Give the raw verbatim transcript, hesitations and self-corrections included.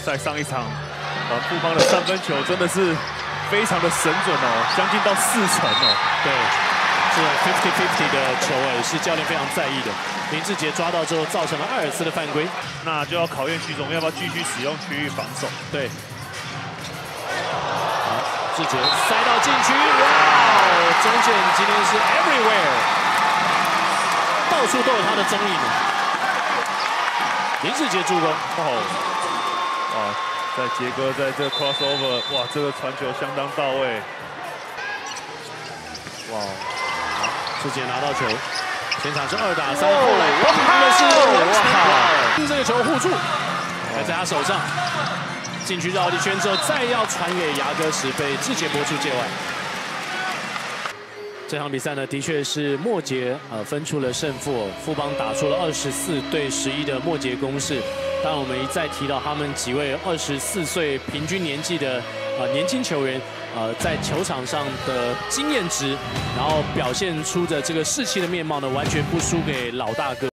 在上一场，呃，富邦的三分球真的是非常的神准哦，将近到四成哦。 对，这种 fifty fifty 的球哎，是教练非常在意的。林志杰抓到之后，造成了阿尔斯的犯规， 那就要考验徐总要不要继续使用区域防守。 对。 志杰塞到禁区，哇！中线今天是 everywhere， 到处都有他的踪影。林志杰助攻， 哦，哇，在杰哥在这 crossover， 哇，这个传球相当到位。哇， 志杰拿到球，前场是二打三，后来攻的是哇，这个球护住，还在他手上。 禁区绕了一圈之后，再要传给牙哥时被志杰拨出界外。这场比赛呢，的确是末节呃分出了胜负，富邦打出了二十四对十一的末节攻势。当然，我们一再提到他们几位二十四岁平均年纪的呃年轻球员，呃在球场上的经验值，然后表现出的这个士气的面貌呢，完全不输给老大哥。